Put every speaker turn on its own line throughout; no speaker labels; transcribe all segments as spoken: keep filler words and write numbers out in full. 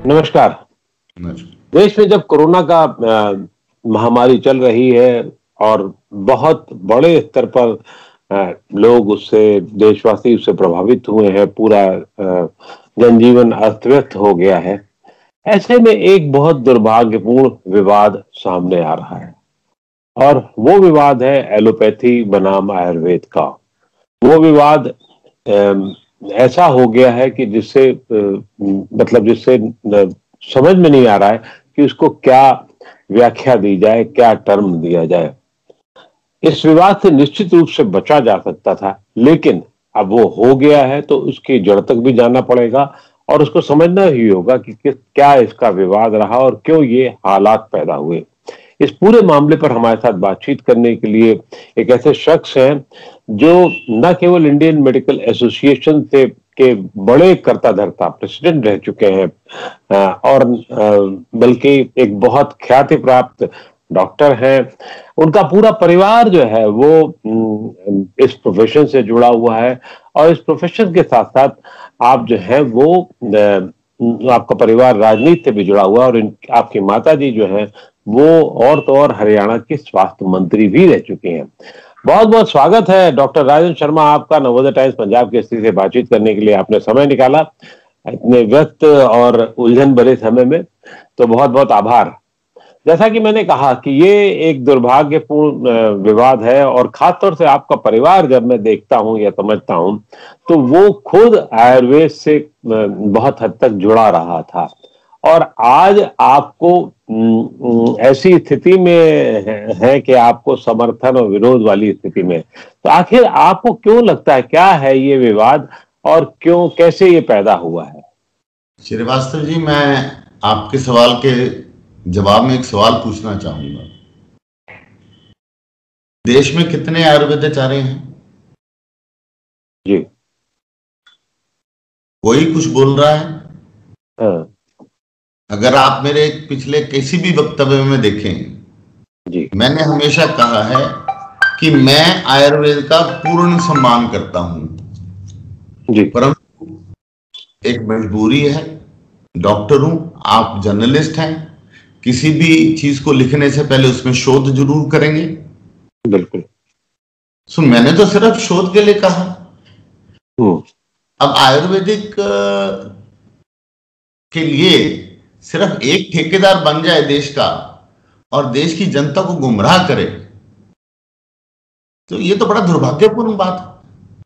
नमस्कार। देश में जब कोरोना का अ, महामारी चल रही है और बहुत बड़े स्तर पर अ, लोग उससे देशवासी उससे प्रभावित हुए हैं, पूरा अ, जनजीवन अस्त-व्यस्त हो गया है। ऐसे में एक बहुत दुर्भाग्यपूर्ण विवाद सामने आ रहा है और वो विवाद है एलोपैथी बनाम आयुर्वेद का। वो विवाद अ, ऐसा हो गया है कि जिससे अ, मतलब जिससे न समझ में नहीं आ रहा है कि उसको क्या व्याख्या दी जाए, क्या टर्म दिया जाए। इस विवाद से निश्चित रूप से बचा जा सकता था, लेकिन अब वो हो गया है तो उसकी जड़ तक भी जाना पड़ेगा और उसको समझना ही होगा कि किस क्या इसका विवाद रहा और क्यों ये हालात पैदा हुए। इस पूरे मामले पर हमारे साथ बातचीत करने के लिए एक ऐसे शख्स हैं, जो न केवल इंडियन मेडिकल एसोसिएशन से के बड़े कर्ता-धर्ता प्रेसिडेंट रह चुके हैं अ, और अ, बल्कि एक बहुत ख्याति प्राप्त डॉक्टर हैं। उनका पूरा परिवार जो है वो उम, इस प्रोफ़ेशन से जुड़ा हुआ है और इस प्रोफ़ेशन के साथ-साथ आप जो हैं वो अ, आपका परिवार राजनीति से भी जुड़ा हुआ है और इन आपकी माताजी जो हैं, वो और तो और हरियाणा की स्वास्थ्य मंत्री भी रह चुकी हैं। बहुत-बहुत स्वागत है डॉक्टर राजन शर्मा आपका नवोदय टाइम्स पंजाब केसरी से बातचीत करने के लिए आपने समय निकाला, इतने व्यस्त और उलझन भरे समय में, तो बहुत-बहुत आभार। जैसा कि मैंने कहा कि ये एक दुर्भाग्यपूर्ण अ, विवाद है और खास तौर से आपका परिवार जब मैं देखता हूँ या समझता हूँ, तो वो खुद आयुर्वेद से अ, बहुत हद तक जुड़ा रहा था और आज आपको उम उम, ऐसी स्थिति में है है कि आपको समर्थन और विरोध वाली स्थिति में। तो आखिर आपको क्यों लगता है, क्या है ये विवाद और क्यों कैसे ये पैदा हुआ है?
श्रीवास्तव जी, मैं आपके सवाल के जवाब में एक सवाल पूछना चाहूंगा। देश में कितने आयुर्वेदाचार्य हैं?
जी।
कोई कुछ बोल रहा है?
हाँ।
अगर आप मेरे पिछले किसी भी वक्तव्य में देखें,
जी।
मैंने हमेशा कहा है कि मैं आयुर्वेद का पूर्ण सम्मान करता हूं।
जी।
परंतु एक मजबूरी है, डॉक्टर हूं, आप जर्नलिस्ट हैं, किसी भी चीज को लिखने से पहले उसमें शोध जरूर करेंगे।
बिल्कुल।
सो मैंने तो सिर्फ शोध के लिए कहा।
हम्म।
अब आयुर्वेदिक के लिए सिर्फ एक ठेकेदार बन जाए देश का और देश की जनता को गुमराह करे, तो ये तो बड़ा दुर्भाग्यपूर्ण बात है।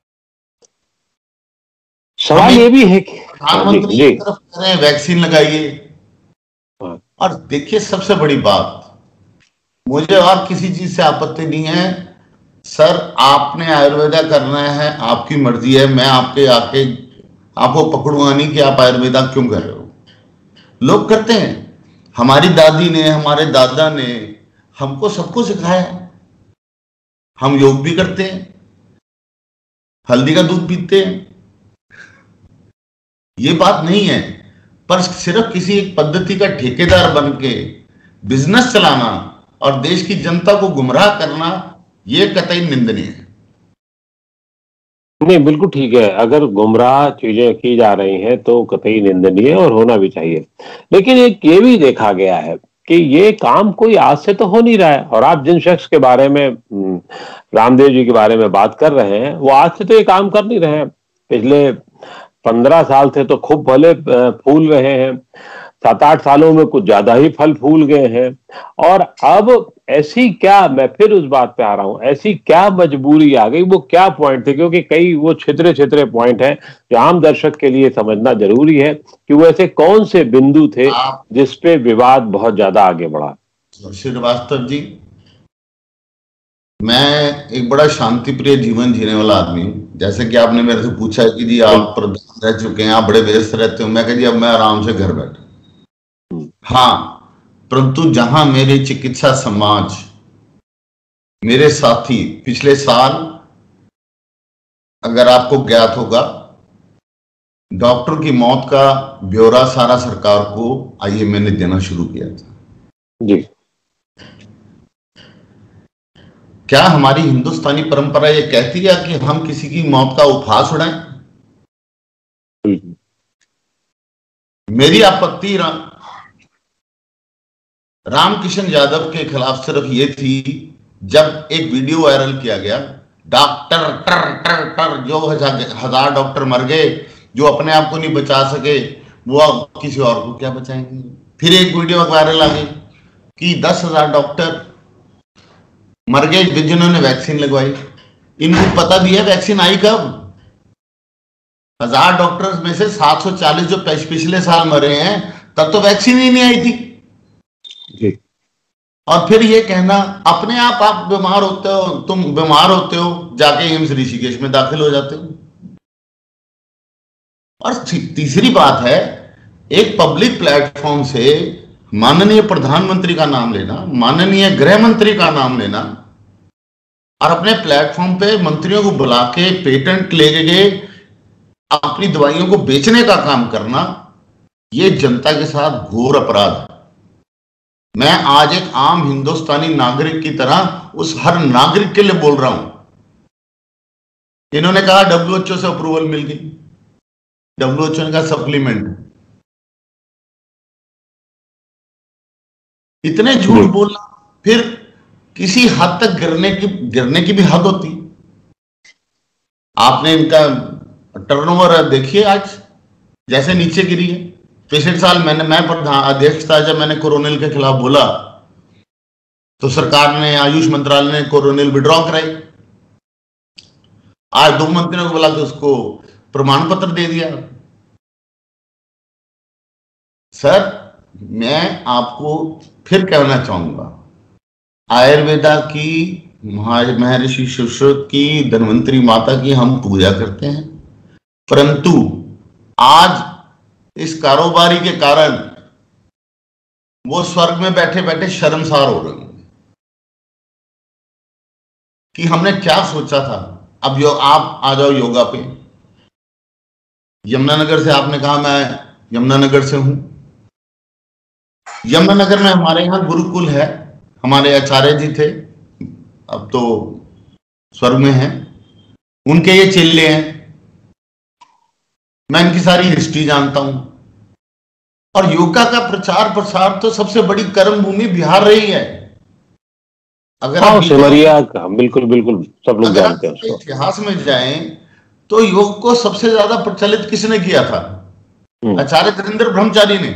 सवाल ये भी है कि
प्रधानमंत्री
जी,
की तरफ कह रहे हैं वैक्सीन लगाइए,
हाँ।
और देखिए सबसे बड़ी बात, मुझे और किसी चीज से आपत्ति नहीं है सर, आपने आयुर्वेदा करना है, आपकी मर्जी है, मैं आपके आके आपको पकड़ूंगा नहीं कि आप आयुर्वेदा क्यों कर रहे हो। लोग करते हैं, हमारी दादी ने, हमारे दादा ने हमको सबको सिखाया। हम योग भी करते हैं, हल्दी का दूध पीते हैं, ये बात नहीं है। पर सिर्फ किसी एक पद्धति का ठेकेदार बन के बिजनेस चलाना और देश की जनता को गुमराह करना, ये कतई निंदनीय है।
नहीं, बिल्कुल ठीक है। अगर गुमराह चीजें की जा रही हैं तो कतई निंदनीय है और होना भी चाहिए। लेकिन एक ये भी देखा गया है कि ये काम कोई आज से तो हो नहीं रहा है और आप जिन शख्स के बारे में उम, रामदेव जी के बारे में बात कर रहे हैं, वो आज से तो ये काम कर नहीं रहे हैं। पिछले पंद्रह साल से तो खूब भले अ, फूल रहे हैं। सात आठ सालों में कुछ ज्यादा ही फल फूल गए हैं और अब ऐसी क्या, मैं फिर उस बात पे आ रहा हूं, ऐसी क्या मजबूरी आ गई, वो क्या पॉइंट थे? क्योंकि कई वो छितरे-छितरे पॉइंट हैं जो आम दर्शक के लिए समझना जरूरी है कि वो ऐसे कौन से बिंदु थे
आप
जिस पे विवाद बहुत ज्यादा आगे बढ़ा।
श्रीवास्तव जी, मैं एक बड़ा शांति प्रिय जीवन जीने वाला आदमी हूं। जैसे कि आपने मेरे से पूछा है कि जी आप प्रधान रह चुके हैं, आप बड़े व्यस्त रहते हो, मैं कह जी अब मैं आराम से घर बैठा। हाँ, परंतु जहां मेरे चिकित्सा समाज, मेरे साथी, पिछले साल अगर आपको ज्ञात होगा, डॉक्टर की मौत का ब्यौरा सारा सरकार को आईएमए ने देना शुरू किया था।
जी।
क्या हमारी हिंदुस्तानी परंपरा ये कहती है कि हम किसी की मौत का उपहास उड़ाएं? मेरी आपत्ति रा, रामकिशन यादव के खिलाफ सिर्फ ये थी, जब एक वीडियो वायरल किया गया, डॉक्टर टर टर टर जो हजार डॉक्टर मर गए, जो अपने आप को नहीं बचा सके वो किसी और को क्या बचाएंगे। फिर एक वीडियो वायरल आ गई कि दस हजार डॉक्टर मर गए जिन्होंने वैक्सीन लगवाई। इनको पता भी है वैक्सीन आई कब? हजार डॉक्टर्स में से सात सौ चालीस जो पिछले साल मरे हैं, तब तो वैक्सीन ही नहीं आई थी जी। और फिर ये कहना अपने आप आप बीमार होते हो, तुम बीमार होते हो जाके एम्स ऋषिकेश में दाखिल हो जाते हो। और तीसरी बात है, एक पब्लिक प्लेटफॉर्म से माननीय प्रधानमंत्री का नाम लेना, माननीय गृह मंत्री का नाम लेना और अपने प्लेटफॉर्म पे मंत्रियों को बुला के पेटेंट ले गए अपनी दवाइयों को बेचने का काम करना, यह जनता के साथ घोर अपराध है। मैं आज एक आम हिंदुस्तानी नागरिक की तरह उस हर नागरिक के लिए बोल रहा हूं। इन्होंने कहा डब्ल्यू एच ओ से अप्रूवल मिल गई, डब्ल्यू एच ओ का सप्लीमेंट, इतने झूठ बोलना, फिर किसी हद तक गिरने की गिरने की भी हद होती। आपने इनका टर्नओवर देखिए आज जैसे नीचे गिरी है। पिछले साल मैंने मैं प्रधान अध्यक्ष था, जब मैंने कोरोनिल के खिलाफ बोला तो सरकार ने, आयुष मंत्रालय ने कोरोनिल विड्रॉ कराई। आज दो मंत्रियों को बोला तो उसको प्रमाण पत्र दे दिया। सर मैं आपको फिर कहना चाहूंगा, आयुर्वेदा की, महर्षि सुश्रुत की, धन्वंतरी माता की हम पूजा करते हैं, परंतु आज इस कारोबारी के कारण वो स्वर्ग में बैठे बैठे शर्मसार हो रहे हैं कि हमने क्या सोचा था। अब यो आप आ जाओ योगा पे, यमुनानगर से आपने कहा मैं यमुनानगर से हूं। यमुनानगर में हमारे यहाँ गुरुकुल है, हमारे आचार्य जी थे, अब तो स्वर्ग में हैं, उनके ये चेले हैं। मैं इनकी सारी हिस्ट्री जानता हूं। और योगा का प्रचार प्रसार तो सबसे बड़ी कर्म भूमि बिहार रही है। अगर आप
सिमरिया का बिल्कुल बिल्कुल सब लोग जानते हैं उसको।
इतिहास में जाएं तो योग को सबसे ज्यादा प्रचलित किसने किया था? आचार्य धीरेन्द्र ब्रह्मचारी ने।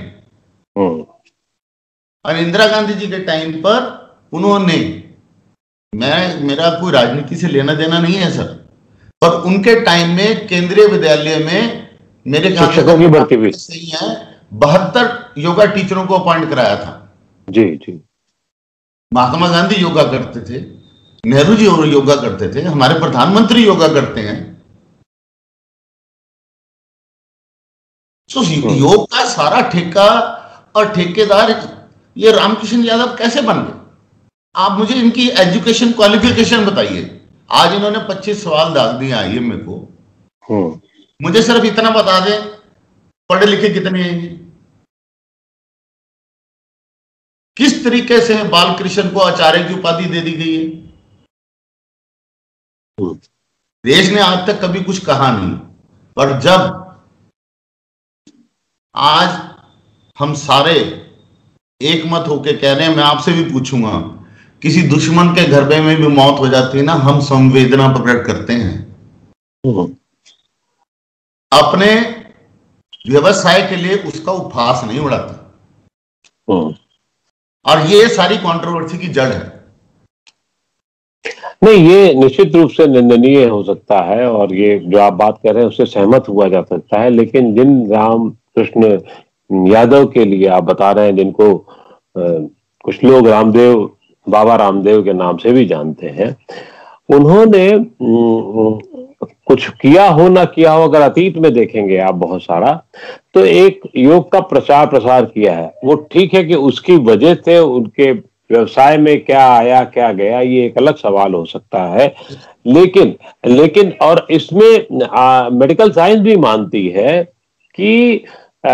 और इंदिरा गांधी जी के टाइम पर उन्होंने, मैं मेरा कोई राजनीति से लेना देना नहीं है सर, पर उनके टाइम में केंद्रीय विद्यालय में मेरे
शिक्षकों की भर्ती भी
सही है, बहत्तर योगा टीचरों को अपॉइंट कराया था।
जी जी।
महात्मा गांधी योगा करते थे, नेहरू जी योगा करते थे, हमारे प्रधानमंत्री योगा करते हैं। तो योग का सारा ठेका और ठेकेदार ये रामकिशन यादव कैसे बन गए? आप मुझे इनकी एजुकेशन क्वालिफिकेशन बताइए। आज इन्होंने पच्चीस सवाल डाल दिए आईएमए को, मुझे सिर्फ इतना बता दें पढ़े लिखे कितने हैं, किस तरीके से बालकृष्ण को आचार्य की उपाधि दे दी गई है। देश ने आज तक कभी कुछ कहा नहीं, पर जब आज हम सारे एक मत होके कह रहे हैं, मैं आपसे भी पूछूंगा, किसी दुश्मन के घर में भी मौत हो जाती है ना, हम संवेदना प्रकट करते हैं। अपने व्यवसाय के लिए उसका उपहास नहीं उड़ाते। और ये सारी कंट्रोवर्सी की जड़ है।
नहीं, ये निश्चित रूप से निंदनीय हो सकता है और ये जो आप बात कर रहे हैं उससे सहमत हुआ जा सकता है, लेकिन जिन रामकृष्ण यादव के लिए आप बता रहे हैं, जिनको आ, कुछ लोग रामदेव, बाबा रामदेव के नाम से भी जानते हैं, उन्होंने कुछ किया हो ना किया हो, अगर अतीत में देखेंगे आप बहुत सारा, तो एक योग का प्रचार प्रसार किया है। वो ठीक है कि उसकी वजह से उनके व्यवसाय में क्या आया क्या गया, ये एक अलग सवाल हो सकता है, लेकिन लेकिन और इसमें आ, मेडिकल साइंस भी मानती है कि आ,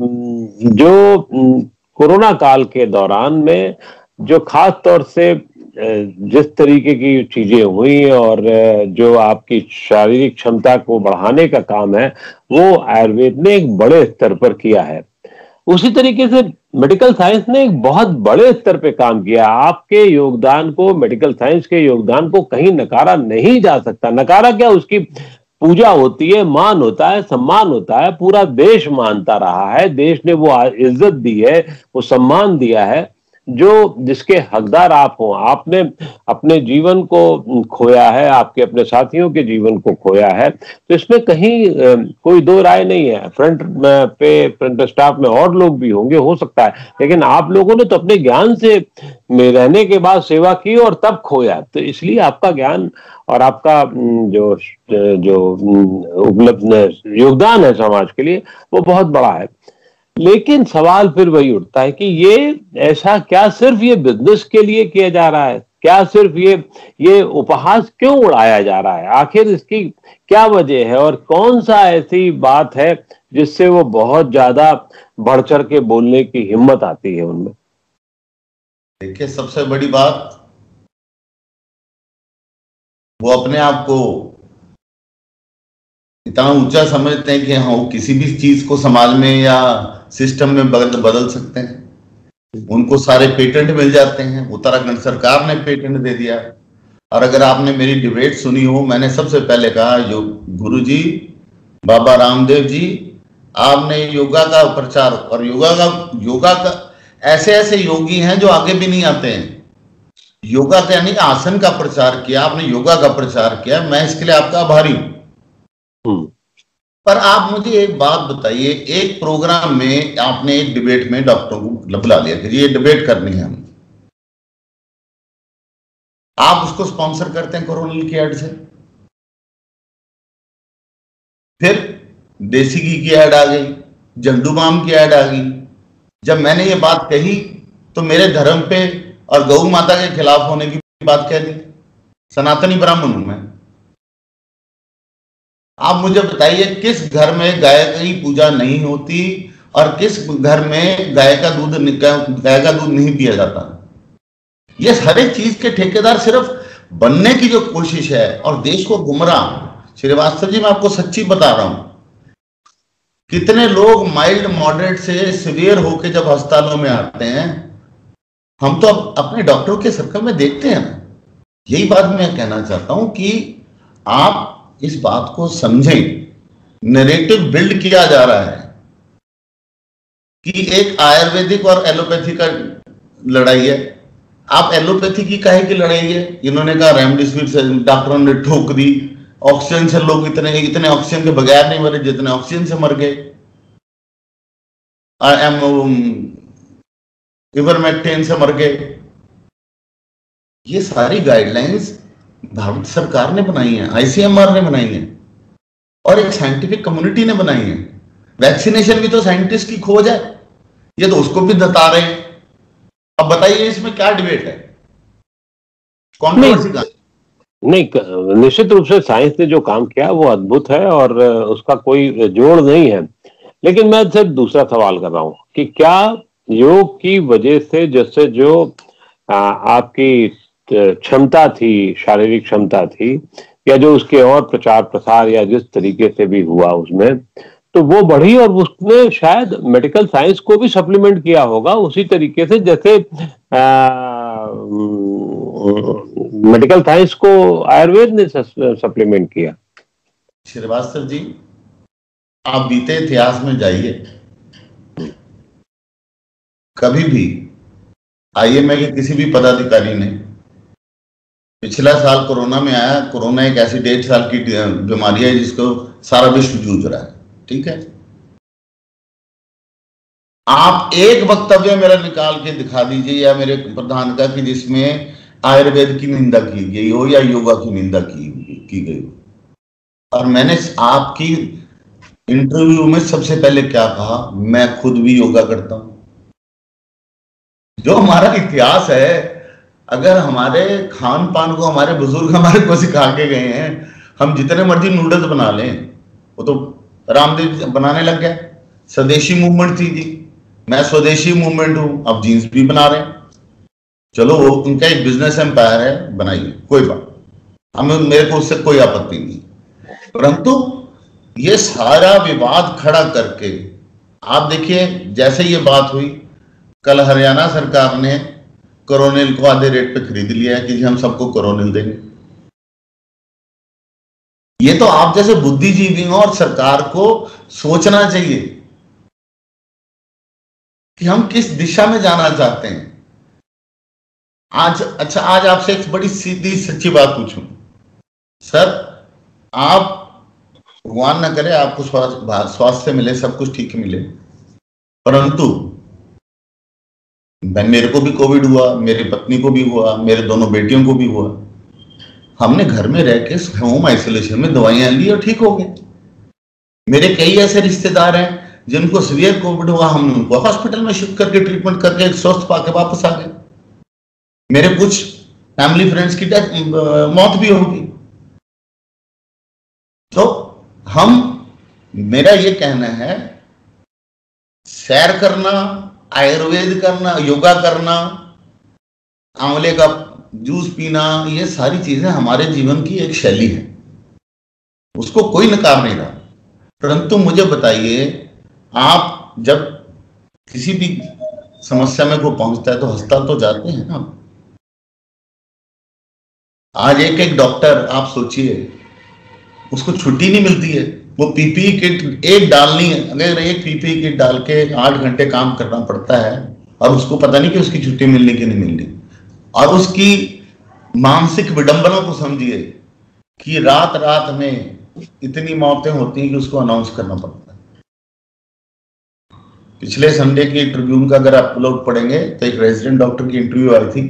जो कोरोना काल के दौरान में जो खास तौर से जिस तरीके की चीजें हुई और जो आपकी शारीरिक क्षमता को बढ़ाने का काम है वो आयुर्वेद ने एक बड़े स्तर पर किया है। उसी तरीके से मेडिकल साइंस ने एक बहुत बड़े स्तर पे काम किया। आपके योगदान को, मेडिकल साइंस के योगदान को कहीं नकारा नहीं जा सकता। नकारा क्या, उसकी पूजा होती है, मान होता है, सम्मान होता है, पूरा देश मानता रहा है, देश ने वो इज्जत दी है, वो सम्मान दिया है जो जिसके हकदार आप हो। आपने अपने जीवन को खोया है, आपके अपने साथियों के जीवन को खोया है, तो इसमें कहीं कोई दो राय नहीं है। फ्रंट पे, फ्रंट स्टाफ में और लोग भी होंगे, हो सकता है, लेकिन आप लोगों ने तो अपने ज्ञान से में रहने के बाद सेवा की और तब खोया, तो इसलिए आपका ज्ञान और आपका जो जो उपलब्ध योगदान है समाज के लिए वो बहुत बड़ा है। लेकिन सवाल फिर वही उठता है कि ये ऐसा क्या सिर्फ ये बिजनेस के लिए किया जा रहा है? क्या सिर्फ ये ये उपहास क्यों उड़ाया जा रहा है? आखिर इसकी क्या वजह है और कौन सा ऐसी बात है जिससे वो बहुत ज्यादा बढ़ चढ़ के बोलने की हिम्मत आती है उनमें?
देखिए, सबसे बड़ी बात, वो अपने आप को इतना ऊंचा समझते हैं कि हाँ वो किसी भी चीज को समाज में या सिस्टम में बदल बदल सकते हैं। उनको सारे पेटेंट मिल जाते हैं। उत्तराखंड सरकार ने पेटेंट दे दिया। और अगर आपने मेरी डिबेट सुनी हो, मैंने सबसे पहले कहा, जो गुरुजी बाबा रामदेव जी, आपने योगा का प्रचार, और योगा का योगा का ऐसे ऐसे योगी हैं जो आगे भी नहीं आते हैं। योगा का यानी आसन का प्रचार किया आपने, योगा का प्रचार किया, मैं इसके लिए आपका आभारी हूं। पर आप मुझे एक बात बताइए, एक प्रोग्राम में आपने एक डिबेट में डॉक्टरों को बुला लिया कि ये डिबेट करनी है हम, आप उसको स्पॉन्सर करते हैं कोरोनिल की एड से। फिर देसी घी की एड आ गई, झंडू बाम की एड आ गई। जब मैंने ये बात कही तो मेरे धर्म पे और गौ माता के खिलाफ होने की बात कह दी। सनातनी ब्राह्मण हूं मैं। आप मुझे बताइए, किस घर में गाय की पूजा नहीं होती और किस घर में गाय का दूध गाय का दूध नहीं पिया जाता? ये सारी चीज के ठेकेदार सिर्फ बनने की जो कोशिश है और देश को गुमराह। श्रीवास्तव जी, मैं आपको सच्ची बता रहा हूं, कितने लोग माइल्ड मॉडरेट से सीवियर होकर जब अस्पतालों में आते हैं, हम तो अब अपने डॉक्टरों के सर्कल में देखते हैं। यही बात मैं कहना चाहता हूं कि आप इस बात को समझें। नैरेटिव बिल्ड किया जा रहा है कि एक आयुर्वेदिक और एलोपैथी का लड़ाई है। आप एलोपैथी की काहे की लड़ाई है? इन्होंने कहा रेमडेसिविर से डॉक्टरों ने ठोक दी, ऑक्सीजन से लोग इतने इतने ऑक्सीजन के बगैर नहीं मरे जितने ऑक्सीजन से मर गए। इवरमेक्टिन से मर गए। ये सारी गाइडलाइंस भारत सरकार ने बनाई है, आईसीएमआर ने बनाई है और एक साइंटिफिक कम्युनिटी ने बनाई है। वैक्सीनेशन भी तो साइंटिस्ट की खोज है, ये तो उसको भी बता रहे हैं। अब बताइए इसमें क्या डिबेट है? कॉन्ट्रोवर्सी का
नहीं, निश्चित रूप से साइंस ने जो काम किया वो अद्भुत है और उसका कोई जोड़ नहीं है। लेकिन मैं सिर्फ दूसरा सवाल कर रहा हूं कि क्या योग की वजह से जैसे जो आ, आपकी क्षमता थी, शारीरिक क्षमता थी, या जो उसके और प्रचार प्रसार या जिस तरीके से भी हुआ उसमें, तो वो बढ़ी और उसने शायद मेडिकल साइंस को भी सप्लीमेंट किया होगा उसी तरीके से जैसे आ, मेडिकल साइंस को आयुर्वेद ने सप्लीमेंट किया।
श्रीवास्तव जी, आप बीते इतिहास में जाइए, कभी भी आईएमए के किसी भी पदाधिकारी ने, पिछला साल कोरोना में आया, कोरोना एक ऐसी डेढ़ साल की बीमारी है जिसको सारा विश्व जूझ रहा है, ठीक है, आप एक वक्तव्य मेरा निकाल के दिखा दीजिए या मेरे प्रधान का कि जिसमें आयुर्वेद की निंदा की गई हो या योगा की निंदा की की गई हो। और मैंने आपकी इंटरव्यू में सबसे पहले क्या कहा, मैं खुद भी योगा करता हूं। जो हमारा इतिहास है, अगर हमारे खान पान को हमारे बुजुर्ग हमारे को सिखा के गए हैं, हम जितने मर्जी नूडल्स बना लें, वो तो रामदेव बनाने लग गए। स्वदेशी मूवमेंट थी जी, मैं स्वदेशी मूवमेंट हूं, अब जीन्स भी बना रहे हैं। चलो वो उनका एक बिजनेस एम्पायर है, बनाइए, कोई बात, हमें मेरे को उससे कोई आपत्ति नहीं। परंतु ये सारा विवाद खड़ा करके आप देखिए, जैसे ये बात हुई, कल हरियाणा सरकार ने कोरोनिल को आधे रेट पे खरीद लिया है कि हम सबको कोरोनिल देंगे। ये तो आप जैसे बुद्धिजीवियों और सरकार को सोचना चाहिए कि हम किस दिशा में जाना चाहते हैं। आज अच्छा, आज आपसे एक बड़ी सीधी सच्ची बात पूछूं सर, आप भगवान ना करे आपको स्वास्थ्य स्वास्थ्य मिले, सब कुछ ठीक मिले, परंतु मेरे को भी कोविड हुआ, मेरी पत्नी को भी हुआ, मेरे दोनों बेटियों को भी हुआ, हमने घर में रह के होम आइसोलेशन में दवाइयां ली और ठीक हो गए। मेरे कई ऐसे रिश्तेदार हैं जिनको सीवियर कोविड हुआ, हम उनको हॉस्पिटल में शिफ्ट करके ट्रीटमेंट करके स्वस्थ पाके वापस आ गए। मेरे कुछ फैमिली फ्रेंड्स की डेथ मौत भी होगी। तो हम, मेरा ये कहना है, सैर करना, आयुर्वेद करना, योगा करना, आंवले का जूस पीना, ये सारी चीजें हमारे जीवन की एक शैली है, उसको कोई नकार नहीं रहा। परंतु मुझे बताइए, आप जब किसी भी समस्या में को पहुंचता है तो अस्पताल तो जाते हैं ना। आज एक एक डॉक्टर, आप सोचिए, उसको छुट्टी नहीं मिलती है, वो पीपीई किट एक डालनी है, अगर एक पीपीई किट डाल के आठ घंटे काम करना पड़ता है और उसको पता नहीं कि उसकी छुट्टी मिलनी कि नहीं मिलनी। और उसकी मानसिक विडंबना को समझिए कि रात रात में इतनी मौतें होती हैं कि उसको अनाउंस करना पड़ता है। पिछले संडे की ट्रिब्यून का अगर आप लोग पढ़ेंगे तो एक रेजिडेंट डॉक्टर की इंटरव्यू आई थी,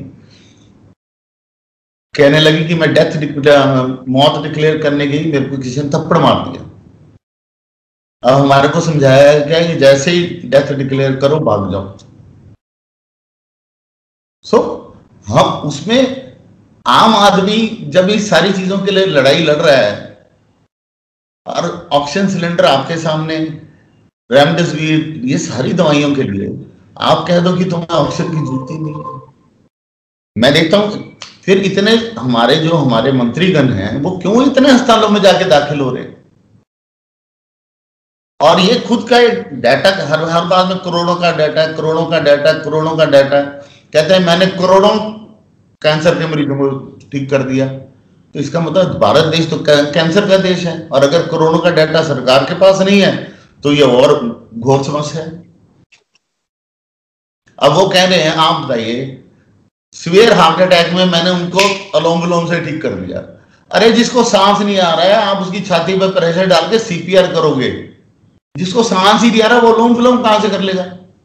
कहने लगी कि मैं डेथ मौत डिक्लेयर करने गई, मेरे को किसी ने थप्पड़ मार दिया। अब हमारे को समझाया गया कि जैसे ही डेथ डिक्लेयर करो भाग जाओ। सो so, हम उसमें आम आदमी जब इस सारी चीजों के लिए लड़ाई लड़ रहा है और ऑक्सीजन सिलेंडर आपके सामने, रेमडेसिविर, ये सारी दवाइयों के लिए आप कह दो कि तुम्हें ऑक्सीजन की जरूरत ही नहीं है। मैं देखता हूं फिर इतने हमारे जो हमारे मंत्रीगण हैं वो क्यों इतने अस्पतालों में जाके दाखिल हो रहे हैं, और ये खुद का एक डाटा, हर हर बात में करोड़ों का डाटा, करोड़ों का डाटा, करोड़ों का डाटा, कहते हैं मैंने करोड़ों कैंसर के मरीजों को ठीक कर दिया। तो इसका मतलब भारत देश तो कैंसर का देश है, और अगर करोड़ों का डाटा सरकार के पास नहीं है तो ये और घोर समस्या है। अब वो कह रहे हैं, आप बताइए, सीवियर हार्ट अटैक में मैंने उनको अलोम विलोम से ठीक कर दिया। अरे जिसको सांस नहीं आ रहा है आप उसकी छाती पर प्रेशर डाल के सीपीआर करोगे, जिसको सांस ही नहीं आ रहा वो अलोम विलोम कहां से कर लेगा?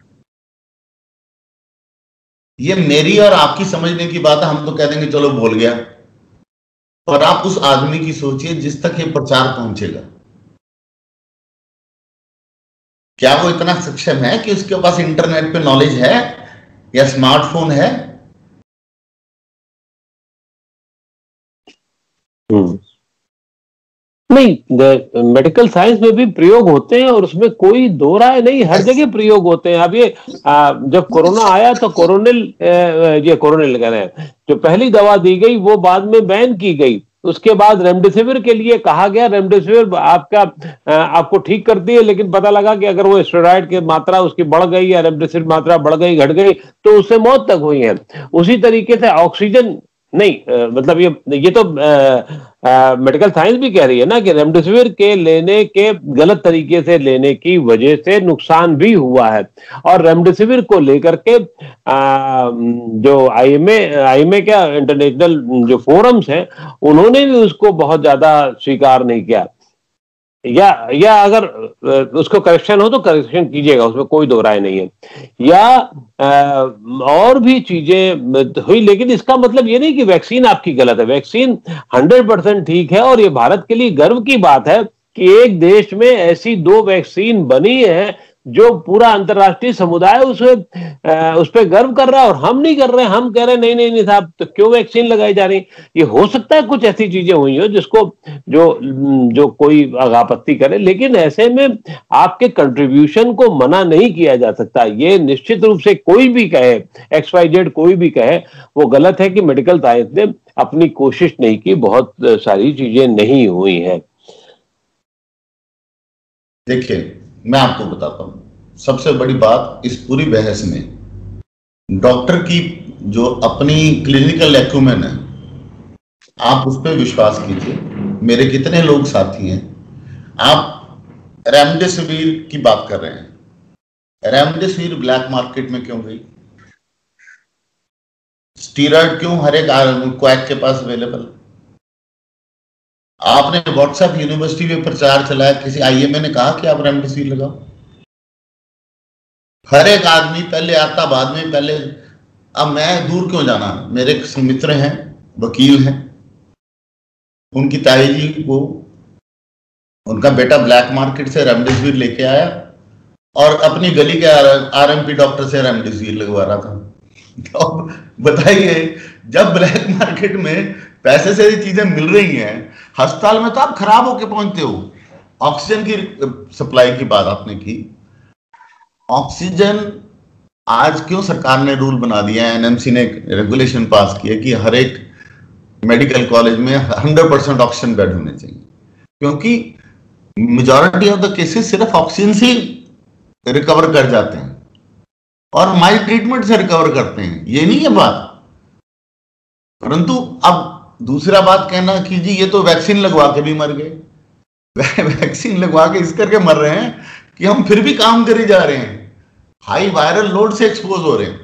ये मेरी और आपकी समझने की बात है, हम तो कह देंगे चलो बोल गया, पर आप उस आदमी की सोचिए जिस तक ये प्रचार पहुंचेगा, क्या वो इतना सक्षम है कि उसके पास इंटरनेट पे नॉलेज है या स्मार्टफोन है?
नहीं, मेडिकल साइंस में भी प्रयोग होते हैं और उसमें कोई दो राय नहीं, हर जगह प्रयोग होते हैं। अब ये आ, जब कोरोना आया तो कोरोनिल, ये कोरोनिल कह रहे हैं, जो पहली दवा दी गई वो बाद में बैन की गई। उसके बाद रेमडेसिविर के लिए कहा गया, रेमडेसिविर आपका आपको ठीक करती है, लेकिन पता लगा कि अगर वो स्टेरॉइड की मात्रा उसकी बढ़ गई या रेमडेसिविर मात्रा बढ़ गई, घट गई, तो उससे मौत तक हुई है। उसी तरीके से ऑक्सीजन नहीं, आ, मतलब ये ये तो मेडिकल साइंस भी कह रही है ना कि रेमडेसिविर के लेने के गलत तरीके से लेने की वजह से नुकसान भी हुआ है। और रेमडेसिविर को लेकर के आ, जो आईएमए आईएमए क्या इंटरनेशनल जो फोरम्स हैं उन्होंने भी उसको बहुत ज्यादा स्वीकार नहीं किया, या या अगर उसको करेक्शन हो तो करेक्शन कीजिएगा, उसमें कोई दो राय नहीं है, या आ, और भी चीजें हुई। लेकिन इसका मतलब ये नहीं कि वैक्सीन आपकी गलत है, वैक्सीन हंड्रेड परसेंट ठीक है। और ये भारत के लिए गर्व की बात है कि एक देश में ऐसी दो वैक्सीन बनी है जो पूरा अंतर्राष्ट्रीय समुदाय उसमें उस पर गर्व कर रहा है और हम नहीं कर रहे हैं। हम कह रहे हैं नहीं नहीं नहीं साहब, तो क्यों वैक्सीन लगाई जा रही? ये हो सकता है कुछ ऐसी चीजें हुई हो जिसको जो जो कोई आपत्ति करे, लेकिन ऐसे में आपके कंट्रीब्यूशन को मना नहीं किया जा सकता। ये निश्चित रूप से कोई भी कहे, एक्स वाई जेड कोई भी कहे, वो गलत है कि मेडिकल साइंस ने अपनी कोशिश नहीं की, बहुत सारी चीजें नहीं हुई हैं।
देखिए, मैं आपको बताता हूं, सबसे बड़ी बात इस पूरी बहस में डॉक्टर की जो अपनी क्लिनिकल एक्यूमेन है, आप उस पर विश्वास कीजिए। मेरे कितने लोग साथी हैं, आप रेमडेसिविर की बात कर रहे हैं, रेमडेसिविर ब्लैक मार्केट में क्यों गई? स्टीरॉयड क्यों हर एक क्वैक के पास अवेलेबल? आपने व्हाट्सएप यूनिवर्सिटी में प्रचार चलाया, किसी आईएमए ने कहा कि आप रेमडेसिविर लगाओ? हर एक आदमी पहले आता बाद में पहले। अब मैं दूर क्यों जाना, मेरे मित्र हैं, वकील हैं, उनकी ताई जी को उनका बेटा ब्लैक मार्केट से रेमडेसिविर लेके आया और अपनी गली के आरएमपी डॉक्टर से रेमडेसिविर लगवा रहा था। तो बताइए, जब ब्लैक मार्केट में पैसे से ये चीजें मिल रही हैं, अस्पताल में तो आप खराब होके पहुंचते हो। ऑक्सीजन की सप्लाई की बात आपने की, ऑक्सीजन आज क्यों सरकार ने रूल बना दिया है, एनएमसी ने रेगुलेशन पास किया कि हर एक मेडिकल कॉलेज में हंड्रेड परसेंट ऑक्सीजन बेड होने चाहिए, क्योंकि मेजॉरिटी ऑफ द केसेस सिर्फ ऑक्सीजन से रिकवर कर जाते हैं और हमारी ट्रीटमेंट से रिकवर करते हैं, ये नहीं है बात। परंतु अब दूसरा बात कहना कि जी ये तो वैक्सीन लगवा के भी मर गए। वैक्सीन लगवा के इस करके मर रहे हैं कि हम फिर भी काम करी जा रहे हैं, हाई वायरल लोड से एक्सपोज हो रहे हैं।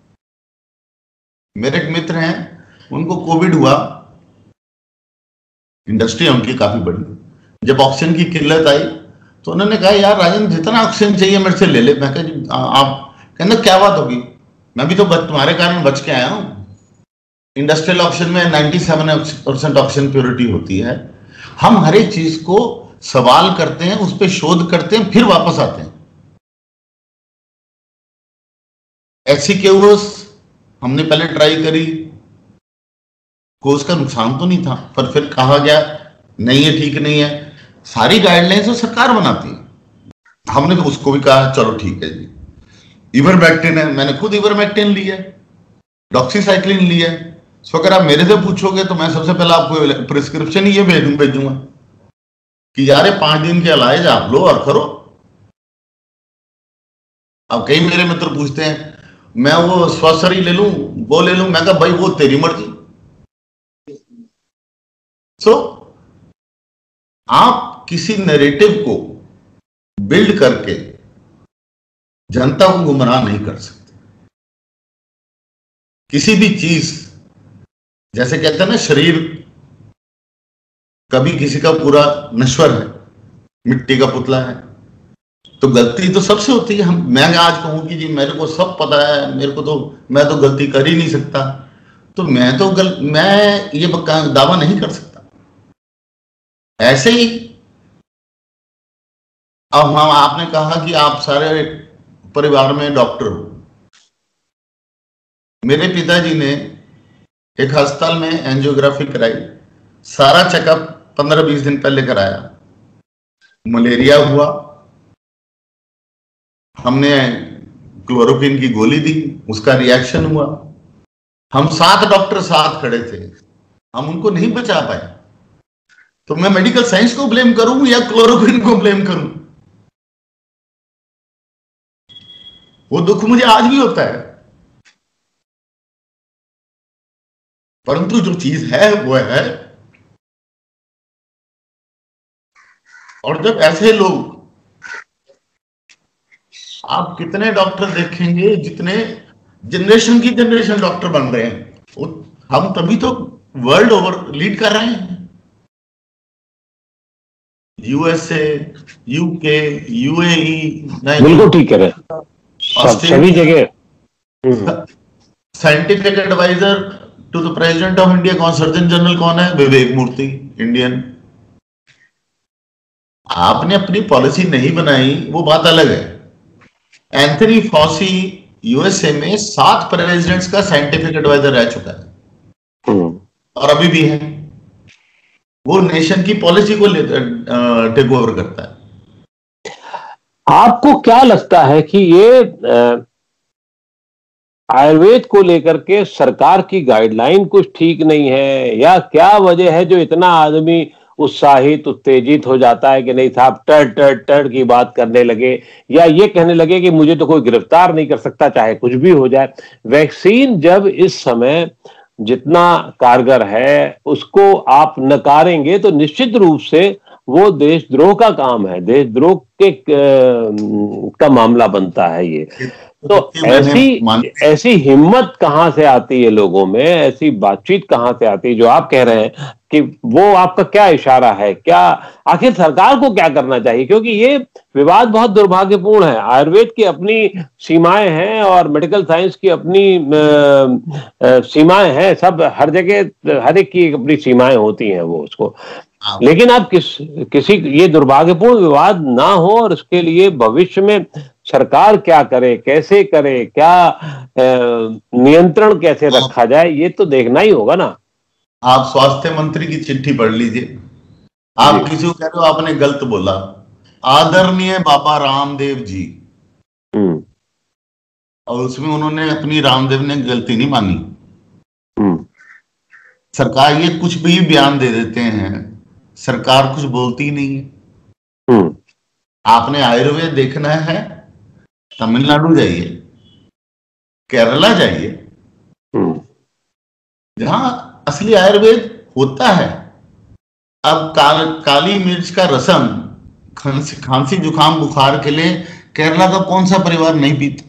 मेरे एक मित्र हैं, उनको कोविड हुआ, इंडस्ट्री है उनकी काफी बड़ी। जब ऑक्सीजन की किल्लत आई तो उन्होंने कहा यार राजन जितना ऑक्सीजन चाहिए मेरे से ले ले। मैं कहा आप, कहना क्या बात होगी, मैं भी तो तुम्हारे कारण बच के आया हूं। इंडस्ट्रियल ऑक्सीजन में सत्तानवे परसेंट ऑक्सीजन प्योरिटी होती है। हम हर एक चीज को सवाल करते हैं, उस पर शोध करते हैं, फिर वापस आते हैं। ऐसी केओस हमने पहले ट्राई करी, को उसका नुकसान तो नहीं था, पर फिर कहा गया नहीं है, ठीक नहीं है। सारी गाइडलाइंस तो सरकार बनाती है, हमने तो उसको भी कहा चलो ठीक है जी। इवरमेक्टिन है, मैंने खुद इवरमेक्टिन लिया है, डॉक्सीसाइक्लिन लिया है। सो अगर आप मेरे से पूछोगे तो मैं सबसे पहले आपको प्रिस्क्रिप्शन ही ये भेजूं भेजूंगा कि यार पांच दिन के इलाज आप लो और करो। अब कई मेरे मित्र पूछते हैं मैं वो स्वसरी ले लूं, वो ले लूं, मैं कहा भाई वो तेरी मर्जी। सो so, आप किसी नैरेटिव को बिल्ड करके जनता को गुमराह नहीं कर सकते। किसी भी चीज, जैसे कहते हैं ना, शरीर कभी किसी का पूरा नश्वर है, मिट्टी का पुतला है, तो गलती तो सबसे होती है। हम मैं आज कहूं कि जी मेरे को सब पता है, मेरे को तो मैं तो गलती कर ही नहीं सकता, तो मैं तो गल मैं ये दावा नहीं कर सकता। ऐसे ही अब हम आपने कहा कि आप सारे परिवार में डॉक्टर हो। मेरे पिताजी ने एक अस्पताल में एंजियोग्राफी कराई, सारा चेकअप पंद्रह बीस दिन पहले कराया, मलेरिया हुआ, हमने क्लोरोक्विन की गोली दी, उसका रिएक्शन हुआ। हम सात डॉक्टर साथ खड़े थे, हम उनको नहीं बचा पाए। तो मैं मेडिकल साइंस को ब्लेम करूं या क्लोरोक्विन को ब्लेम करूं? वो दुख मुझे आज भी होता है, परंतु जो चीज है वो है। और जब ऐसे लोग, आप कितने डॉक्टर देखेंगे जितने जनरेशन की जनरेशन डॉक्टर बन रहे हैं, हम तभी तो वर्ल्ड ओवर लीड कर रहे हैं। यूएसए, यूके, यूएई,
बिल्कुल ठीक कह रहे हैं, सभी जगह।
Scientific adviser to the president of India कौन, सर्जन जनरल कौन है? विवेक मूर्ति, इंडियन। आपने अपनी पॉलिसी नहीं बनाई वो बात अलग है, एंथनी फॉसी यूएसए में सात प्रेसिडेंट्स का साइंटिफिक एडवाइजर रह चुका है और अभी भी है। वो नेशन की पॉलिसी को टेक ओवर करता है।
आपको क्या लगता है कि ये आयुर्वेद को लेकर के सरकार की गाइडलाइन कुछ ठीक नहीं है, या क्या वजह है जो इतना आदमी उत्साहित उत्तेजित हो जाता है कि नहीं साहब टर टर टर की बात करने लगे, या ये कहने लगे कि मुझे तो कोई गिरफ्तार नहीं कर सकता चाहे कुछ भी हो जाए। वैक्सीन जब इस समय जितना कारगर है उसको आप नकारेंगे तो निश्चित रूप से वो देशद्रोह का काम है, देशद्रोह के का मामला बनता है ये। तो ऐसी ऐसी हिम्मत कहां से आती है लोगों में, ऐसी बातचीत कहां से आती है जो आप कह रहे हैं कि वो आपका क्या इशारा है, क्या आखिर सरकार को क्या करना चाहिए? क्योंकि ये विवाद बहुत दुर्भाग्यपूर्ण है। आयुर्वेद की अपनी सीमाएं हैं और मेडिकल साइंस की अपनी सीमाएं हैं, सब हर जगह हर एक की अपनी सीमाएं होती हैं वो उसको, लेकिन आप किस किसी ये दुर्भाग्यपूर्ण विवाद ना हो और उसके लिए भविष्य में सरकार क्या करे, कैसे करे, क्या नियंत्रण कैसे रखा जाए, ये तो देखना ही होगा ना।
आप स्वास्थ्य मंत्री की चिट्ठी पढ़ लीजिए। आप किसी को कह रहे हो आपने गलत बोला, आदरणीय बाबा रामदेव जी, और उसमें उन्होंने अपनी रामदेव ने गलती नहीं मानी। सरकार ये कुछ भी बयान दे देते हैं, सरकार कुछ बोलती नहीं है। आपने आयुर्वेद देखना है, तमिलनाडु जाइए, केरला जाइए, जहां असली आयुर्वेद होता है। अब काल, काली मिर्च का रसम खांसी खांसी जुकाम बुखार के लिए केरला का कौन सा परिवार नहीं पीता?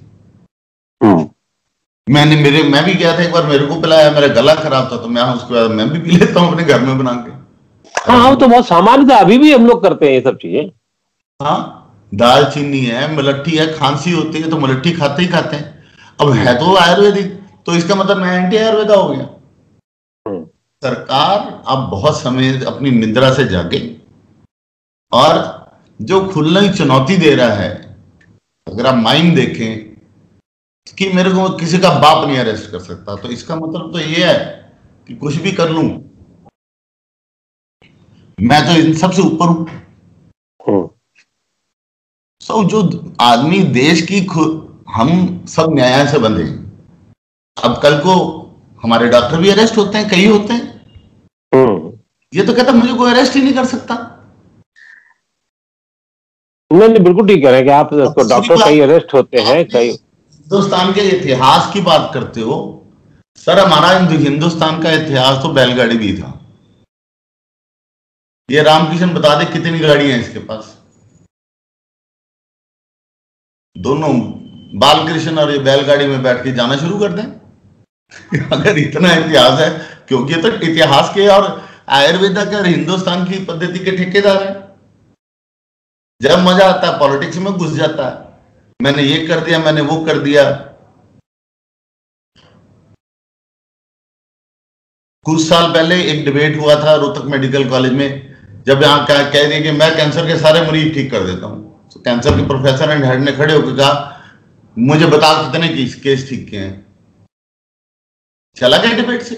मैंने मेरे मैं भी गया था एक बार, मेरे को पिलाया, मेरा गला खराब था तो मैं उसके बाद मैं भी पी लेता हूँ अपने घर में बना के।
हाँ हाँ, तो बहुत सामान्य था, अभी भी हम लोग करते हैं ये सब चीजें।
हाँ, दालचीनी है, मलट्ठी है, खांसी होती है तो मलट्ठी खाते ही खाते हैं। अब है तो आयुर्वेदिक, तो इसका मतलब मैं एंटी आयुर्वेदा हो गया। सरकार अब बहुत समय अपनी निद्रा से जागे और जो खुलने की चुनौती दे रहा है, अगर आप माइंड देखें कि मेरे को किसी का बाप नहीं अरेस्ट कर सकता, तो इसका मतलब तो ये है कि कुछ भी कर लूं मैं तो इन सबसे ऊपर हूं। सब जो आदमी देश की हम सब न्याय से बंधे। अब कल को हमारे डॉक्टर भी अरेस्ट होते हैं, कई होते हैं, ये तो कहता मुझे कोई अरेस्ट ही नहीं कर सकता।
नहीं नहीं, बिल्कुल ठीक कह रहे हैं कि आप डॉक्टर कई अरेस्ट होते हैं। कई
हिंदुस्तान के इतिहास की बात करते हो सर, हमारा हिंदुस्तान का इतिहास तो बैलगाड़ी भी था। ये रामकिशन बता दे कितनी गाड़ियां हैं इसके पास? दोनों बालकृष्ण और ये बैलगाड़ी में बैठ के जाना शुरू कर दें। अगर इतना इतिहास है, क्योंकि तो इतिहास के और आयुर्वेदा के और हिंदुस्तान की पद्धति के ठेकेदार हैं। जब मजा आता है पॉलिटिक्स में घुस जाता है, मैंने ये कर दिया, मैंने वो कर दिया। कुछ साल पहले एक डिबेट हुआ था रोहतक मेडिकल कॉलेज में, जब यहाँ कह दिया कि मैं कैंसर के सारे मरीज ठीक कर देता हूं, तो कैंसर के प्रोफेसर एंड हेड ने खड़े होकर कहा मुझे बता कितने केस ठीक किए हैं। चला गया डिबेट से।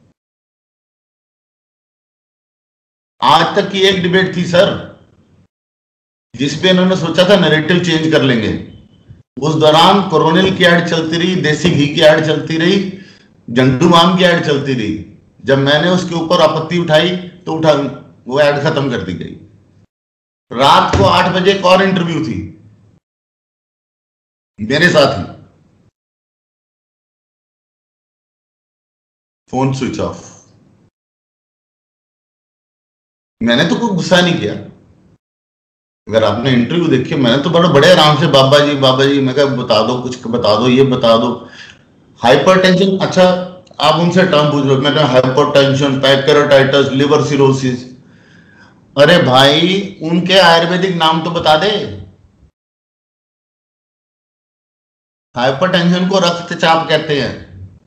आज तक की एक डिबेट थी सर जिसपे इन्होंने सोचा था नैरेटिव चेंज कर लेंगे। उस दौरान कोरोनिल की ऐड चलती रही, देसी घी की ऐड चलती रही, झंडूबाम की ऐड चलती रही। जब मैंने उसके ऊपर आपत्ति उठाई तो उठा वो ऐड खत्म कर दी गई। रात को आठ बजे एक और इंटरव्यू थी मेरे साथ ही, फोन स्विच ऑफ। मैंने तो कोई गुस्सा नहीं किया। अगर आपने इंटरव्यू देखी, मैंने तो बड़ा बड़े आराम से बाबा जी बाबा जी मैं कहा बता दो, कुछ बता दो, ये बता दो। हाइपरटेंशन, अच्छा आप उनसे टर्म पूछ रहे हो, मैंने हाइपरटेंशन, पैंक्रेटाइटिस, लिवर सिरोसिस। अरे भाई उनके आयुर्वेदिक नाम तो बता दे। हाइपरटेंशन को रक्तचाप कहते हैं।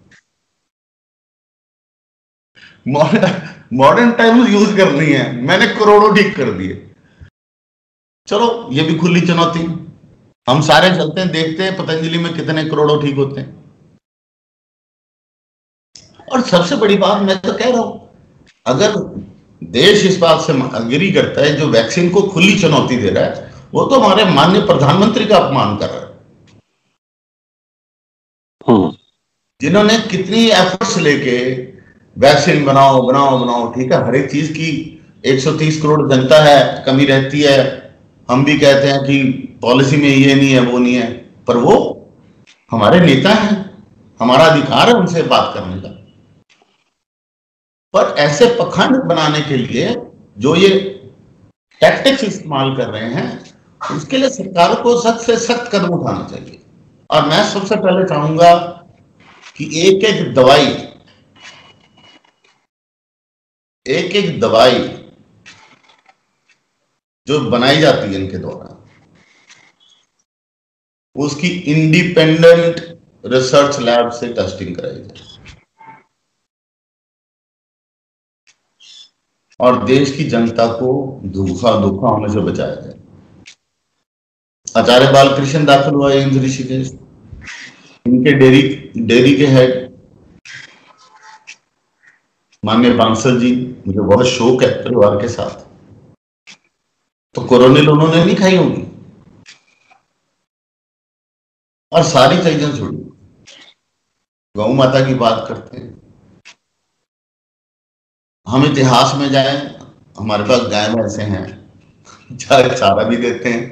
मॉडर्न टाइम्स यूज करनी है, मैंने करोड़ों ठीक कर दिए। चलो ये भी खुली चुनौती। हम सारे चलते हैं, देखते हैं पतंजलि में कितने करोड़ों ठीक होते हैं। और सबसे बड़ी बात मैं तो कह रहा हूं, अगर देश इस बात से अग्री करता है, जो वैक्सीन को खुली चुनौती दे रहा है, वो तो हमारे माननीय प्रधानमंत्री का अपमान कर रहा है, जिन्होंने कितनी एफर्ट्स लेके वैक्सीन बनाओ बनाओ बनाओ। ठीक है, हर एक चीज की एक सौ तीस करोड़ जनता है, कमी रहती है। हम भी कहते हैं कि पॉलिसी में ये नहीं है वो नहीं है, पर वो हमारे नेता हैं, हमारा अधिकार है उनसे बात करने का। पर ऐसे पखंड बनाने के लिए जो ये टैक्टिक्स इस्तेमाल कर रहे हैं, उसके लिए सरकार को सख्त से सख्त कदम उठाना चाहिए। और मैं सबसे पहले चाहूंगा कि एक एक दवाई एक एक दवाई जो बनाई जाती है इनके द्वारा, उसकी इंडिपेंडेंट रिसर्च लैब से टेस्टिंग कराई जाए और देश की जनता को धोखा धोखा होने से बचाया जाए। आचार्य बालकृष्ण दाखिल हुआ एम्स ऋषिकेश, इनके डेयरी डेयरी के हेड माननीय बांसल जी, मुझे बहुत शौक है परिवार के साथ, तो कोरोनिल उन्होंने नहीं खाई होगी और सारी चीजें छोड़ी। गौ माता की बात करते हैं, हम इतिहास में जाएं, हमारे पास गाय भैंसे हैं, चारा भी देते हैं।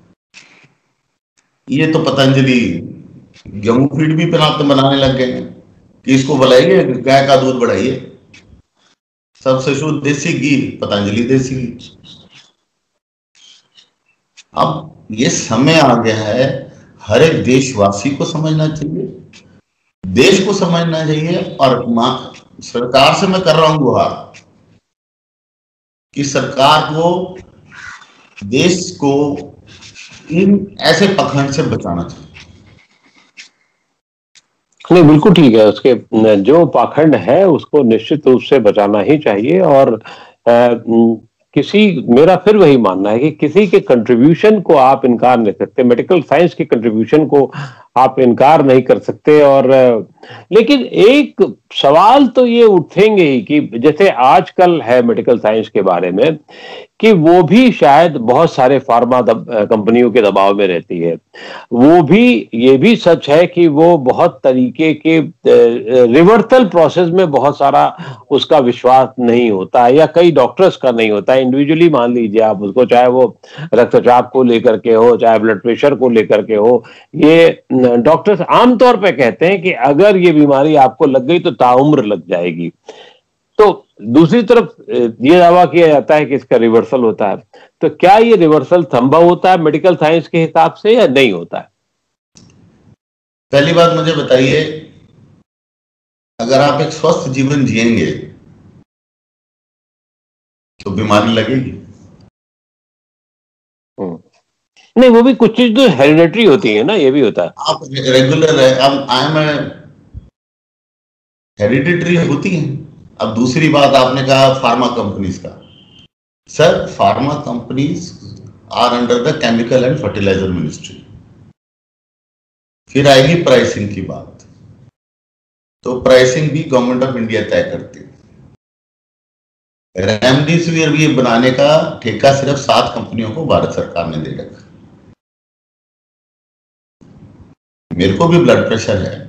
ये तो पतंजलि गेहूं फीड भी बनाने लग गए हैं कि इसको बुलाइए, गाय का दूध बढ़ाइए। सबसे शुद्ध देसी घी पतंजलि देसी घी। अब ये समय आ गया है, हर एक देशवासी को समझना चाहिए, देश को समझना चाहिए। और सरकार से मैं कर रहा हूं गुहार कि सरकार को देश को इन ऐसे पखंड से बचाना चाहिए।
नहीं, बिल्कुल ठीक है, उसके जो पाखंड है उसको निश्चित रूप से बचाना ही चाहिए। और आ, किसी मेरा फिर वही मानना है कि किसी के कंट्रीब्यूशन को आप इनकार नहीं सकते, मेडिकल साइंस के कंट्रीब्यूशन को आप इनकार नहीं कर सकते। और लेकिन एक सवाल तो ये उठेंगे ही कि जैसे आजकल है मेडिकल साइंस के बारे में कि वो भी शायद बहुत सारे फार्मा कंपनियों के दबाव में रहती है। वो भी ये भी सच है कि वो बहुत तरीके के रिवर्सल प्रोसेस में बहुत सारा उसका विश्वास नहीं होता है, या कई डॉक्टर्स का नहीं होता है। इंडिविजुअली मान लीजिए आप उसको, चाहे वो रक्तचाप को लेकर के हो, चाहे ब्लड प्रेशर को लेकर के हो, ये डॉक्टर्स आमतौर पे कहते हैं कि अगर ये बीमारी आपको लग गई तो ताउम्र लग जाएगी। तो दूसरी तरफ ये दावा किया जाता है कि इसका रिवर्सल होता है। तो क्या ये रिवर्सल संभव होता है मेडिकल साइंस के हिसाब से या नहीं होता है?
पहली बात मुझे बताइए, अगर आप एक स्वस्थ जीवन जिएंगे तो बीमारी लगेगी?
नहीं, वो भी कुछ चीज तो हेरिडिटरी होती है ना, ये भी होता है।
आप रेगुलर है, अब आई एम हेरिडिटरी होती है। अब दूसरी बात आपने कहा फार्मा कंपनीज का, sir pharma companies are under the chemical and fertiliser ministry. फिर आएगी प्राइसिंग की बात, तो प्राइसिंग भी गवर्नमेंट ऑफ इंडिया तय करती है। रेमडेसिविर भी बनाने का ठेका सिर्फ सात कंपनियों को भारत सरकार ने दे रखा। मेरे को भी ब्लड प्रेशर है,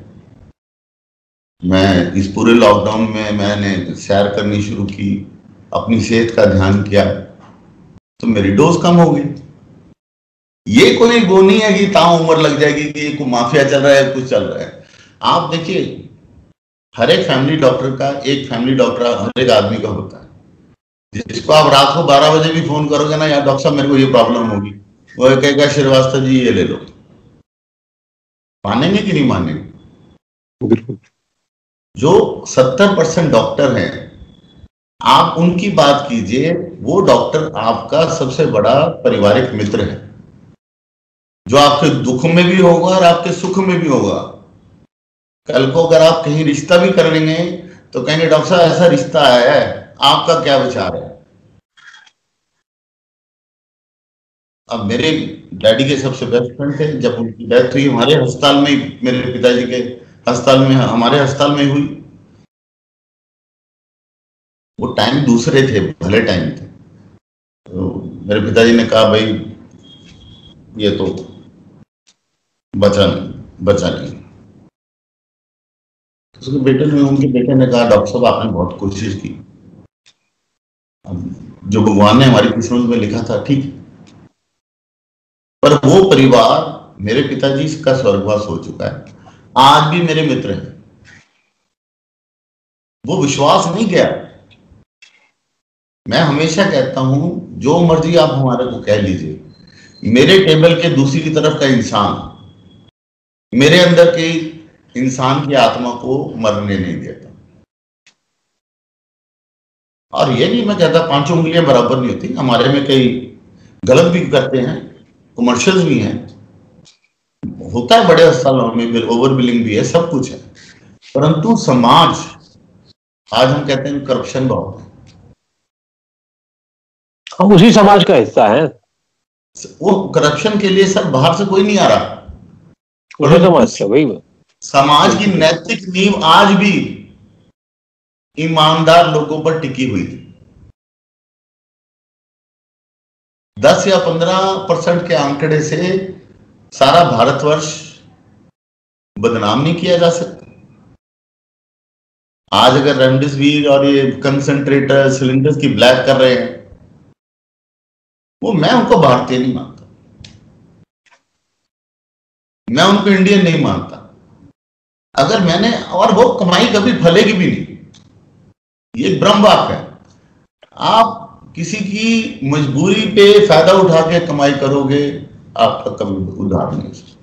मैं इस पूरे लॉकडाउन में मैंने सैर करनी शुरू की, अपनी सेहत का ध्यान किया, तो मेरी डोज कम हो गई। ये कोई वो नहीं है कि ताऊ उम्र लग जाएगी कि कोई माफिया चल रहा है, कुछ चल रहा है। आप देखिए, हर एक फैमिली डॉक्टर का, एक फैमिली डॉक्टर हर एक आदमी का होता है, जिसको आप रात को बारह बजे भी फोन करोगे ना, यार डॉक्टर साहब मेरे को ये प्रॉब्लम होगी, वो कहेगा श्रीवास्तव जी ये ले लो। मानेंगे कि नहीं मानेंगे?
बिल्कुल।
जो सत्तर परसेंट डॉक्टर हैं, आप उनकी बात कीजिए, वो डॉक्टर आपका सबसे बड़ा पारिवारिक मित्र है, जो आपके दुख में भी होगा और आपके सुख में भी होगा। कल को अगर आप कहीं रिश्ता भी कर लेंगे तो कहेंगे डॉक्टर साहब ऐसा रिश्ता आया है, आपका क्या विचार है? अब मेरे डैडी के सबसे बेस्ट फ्रेंड थे, जब उनकी डेथ हुई हमारे अस्पताल में, मेरे पिताजी के अस्पताल में, हमारे अस्पताल में हुई। वो टाइम दूसरे थे, भले टाइम थे। तो मेरे पिताजी ने कहा भाई ये तो बचा नहीं, बचा नहीं। उसके बेटे ने, उनके बेटे ने कहा डॉक्टर साहब आपने बहुत कोशिश की, जो भगवान ने हमारी किस्मत में लिखा था ठीक, पर वो परिवार मेरे पिताजी का स्वर्गवास हो चुका है। आज भी मेरे मित्र हैं, वो विश्वास नहीं गया। मैं हमेशा कहता हूं जो मर्जी आप हमारे को कह लीजिए, मेरे टेबल के दूसरी तरफ का इंसान मेरे अंदर के इंसान की आत्मा को मरने नहीं देता। और ये नहीं मैं कहता पांचों उंगलियां बराबर नहीं होती, हमारे में कई गलत भी करते हैं, कमर्शियल्स भी हैं, होता है बड़े अस्पतालों में, ओवर बिलिंग भी है, सब कुछ है। परंतु समाज, आज हम कहते हैं करप्शन बहुत है,
हम उसी समाज का हिस्सा है।
वो करप्शन के लिए सर बाहर से कोई नहीं आ रहा,
उसी समाज से। वही
समाज की नैतिक नींव आज भी ईमानदार लोगों पर टिकी हुई थी। दस या पंद्रह परसेंट के आंकड़े से सारा भारतवर्ष बदनाम नहीं किया जा सकता। आज अगर रेमडेसिविर और ये कंसंट्रेटर सिलेंडर्स की ब्लैक कर रहे हैं, वो मैं उनको भारतीय नहीं मानता, मैं उनको इंडियन नहीं मानता। अगर मैंने, और वो कमाई कभी फलेगी भी नहीं, ये ब्रह्म वाक्य है। आप किसी की मजबूरी पे फायदा उठा के कमाई करोगे, आपका कभी उद्धार नहीं हो सकता।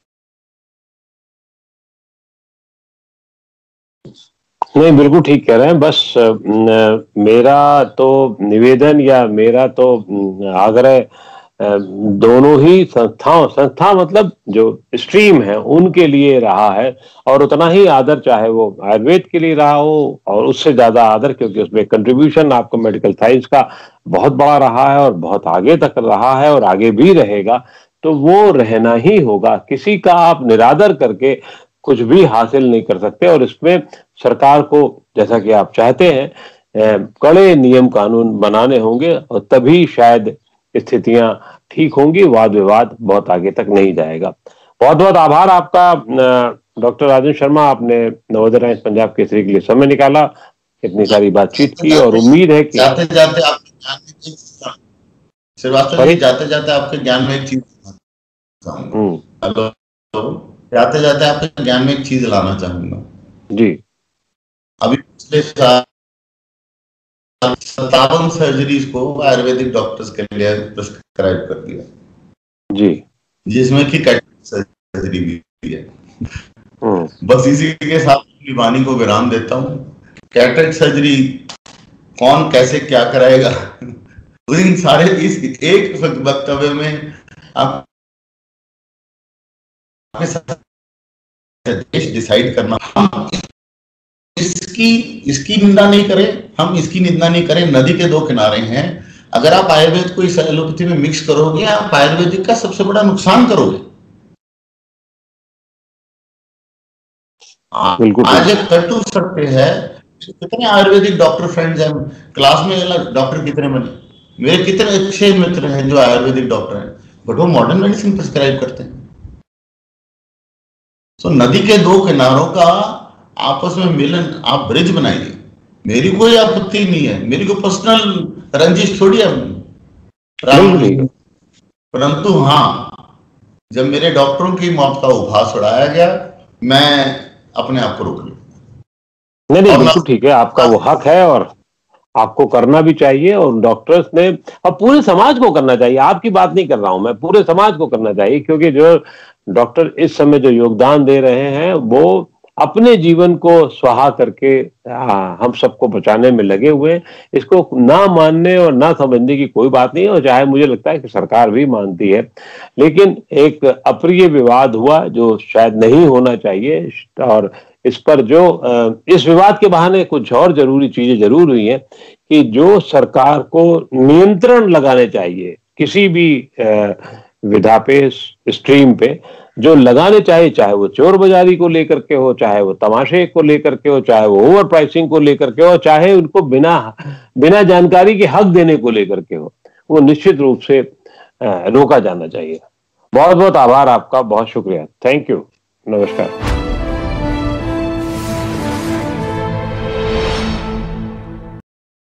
नहीं, बिल्कुल ठीक कह रहे हैं। बस न, मेरा तो निवेदन या मेरा तो आग्रह दोनों ही संस्थाओं, संस्था मतलब जो स्ट्रीम है उनके लिए रहा है, और उतना ही आदर चाहे वो आयुर्वेद के लिए रहा हो, और उससे ज्यादा आदर, क्योंकि उसमें कंट्रीब्यूशन आपको मेडिकल साइंस का बहुत बड़ा रहा है और बहुत आगे तक रहा है और आगे भी रहेगा, तो वो रहना ही होगा। किसी का आप निरादर करके कुछ भी हासिल नहीं कर सकते। और इसमें सरकार को, जैसा कि आप चाहते हैं, कड़े नियम कानून बनाने होंगे, और तभी शायद स्थितियां ठीक होंगी, वाद विवाद बहुत आगे तक नहीं जाएगा। बहुत बहुत आभार आपका डॉक्टर राजेंद्र शर्मा, आपने नवोदय टाइम्स पंजाब केसरी के लिए समय निकाला, इतनी सारी बातचीत की, और उम्मीद है कि
जाते जाते आपके ज्ञान में एक श्रीवास्तव जी, जाते जाते आपके ज्ञान में एक चीज हेलो जाते जाते आपके ज्ञान में एक चीज लाना चाहूंगा
जी।
अभी पिछले साल सत्तावन सर्जरीज को आयुर्वेदिक डॉक्टर्स के लिए प्रिस्क्राइब कर दिया
जी,
जिसमें कि कैटरेक्ट सर्जरी भी है। बस इसी के साथ अपनी वाणी को विराम देता हूँ। कैटरेक्ट सर्जरी कौन कैसे क्या कराएगा, इन सारे इस एक वक्तव्य में आप देश डिसाइड करना। हम इसकी इसकी निंदा नहीं करें, हम इसकी निंदा नहीं करें। नदी के दो किनारे हैं। अगर आप आयुर्वेद को इस एलोपैथी में मिक्स करोगे, आप आयुर्वेदिक का सबसे बड़ा नुकसान करोगे। आज एक कटु सत्य है, कितने आयुर्वेदिक डॉक्टर फ्रेंड्स हैं क्लास में, डॉक्टर कितने बने, मेरे कितने अच्छे मित्र हैं जो आयुर्वेदिक डॉक्टर हैं, बट वो मॉडर्न मेडिसिन प्रिस्क्राइब करते हैं। सो नदी के दो किनारों का आपस में मिलन, आप ब्रिज बनाइए। मेरी कोई आपत्ति नहीं है, मेरी कोई पर्सनल रंजिश थोड़ी है, परंतु हाँ, जब मेरे डॉक्टरों की मौत का उपहास उड़ाया गया, मैं अपने आप को रोक लिया।
नहीं नहीं, बिल्कुल ठीक है, आपका वो हक है और आपको करना भी चाहिए, और डॉक्टर्स ने, और पूरे समाज को करना चाहिए। आपकी बात नहीं कर रहा हूं मैं, पूरे समाज को करना चाहिए, क्योंकि जो डॉक्टर इस समय जो योगदान दे रहे हैं वो अपने जीवन को स्वाहा करके आ, हम सबको बचाने में लगे हुए हैं। इसको ना मानने और ना समझने की कोई बात नहीं है, और चाहे मुझे लगता है कि सरकार भी मानती है, लेकिन एक अप्रिय विवाद हुआ जो शायद नहीं होना चाहिए, और इस पर जो इस विवाद के बहाने कुछ और जरूरी चीजें जरूर हुई हैं कि जो सरकार को नियंत्रण लगाने चाहिए किसी भी विधा पे, स्ट्रीम पे जो लगाने चाहे, चाहे वो चोर बाजारी को लेकर के हो, चाहे वो तमाशे को लेकर के हो, चाहे वो ओवर प्राइसिंग को लेकर के हो, चाहे उनको बिना बिना जानकारी के हक देने को लेकर के हो, वो निश्चित रूप से रोका जाना चाहिए। बहुत बहुत आभार आपका, बहुत शुक्रिया, थैंक यू, नमस्कार।